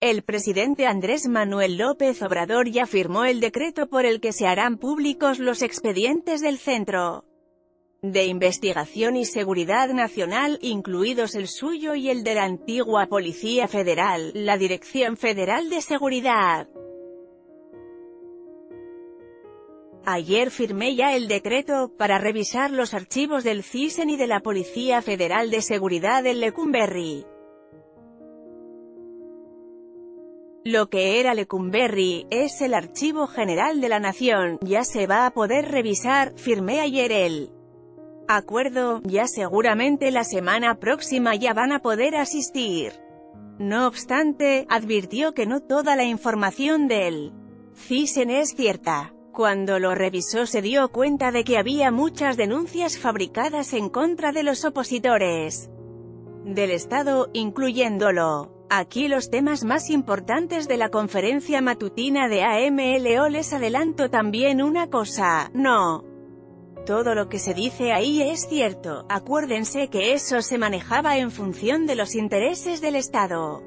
El presidente Andrés Manuel López Obrador ya firmó el decreto por el que se harán públicos los expedientes del Centro de Investigación y Seguridad Nacional, incluidos el suyo y el de la antigua Policía Federal, la Dirección Federal de Seguridad. Ayer firmé ya el decreto, para revisar los archivos del CISEN y de la Policía Federal de Seguridad en Lecumberri. Lo que era Lecumberri, es el Archivo General de la Nación, ya se va a poder revisar, firmé ayer el acuerdo, ya seguramente la semana próxima ya van a poder asistir. No obstante, advirtió que no toda la información del CISEN es cierta. Cuando lo revisó se dio cuenta de que había muchas denuncias fabricadas en contra de los opositores del Estado, incluyéndolo. Aquí los temas más importantes de la conferencia matutina de AMLO. Les adelanto también una cosa, no todo lo que se dice ahí es cierto, acuérdense que eso se manejaba en función de los intereses del Estado.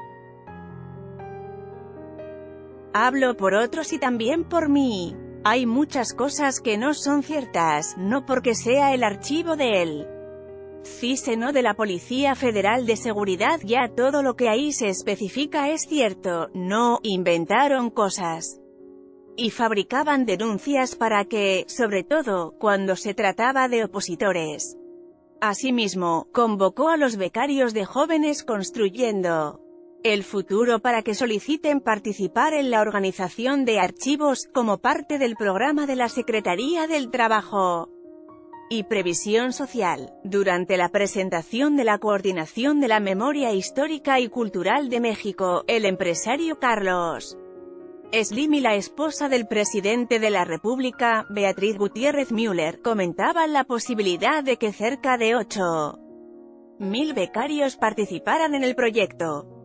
Hablo por otros y también por mí. Hay muchas cosas que no son ciertas, no porque sea el archivo de él CISEN o de la Policía Federal de Seguridad, ya todo lo que ahí se especifica es cierto, no, inventaron cosas y fabricaban denuncias para que, sobre todo, cuando se trataba de opositores. Asimismo, convocó a los becarios de Jóvenes Construyendo el Futuro para que soliciten participar en la organización de archivos, como parte del programa de la Secretaría del Trabajo y Previsión Social. Durante la presentación de la Coordinación de la Memoria Histórica y Cultural de México, el empresario Carlos Slim y la esposa del presidente de la República, Beatriz Gutiérrez Müller, comentaban la posibilidad de que cerca de 8.000 becarios participaran en el proyecto.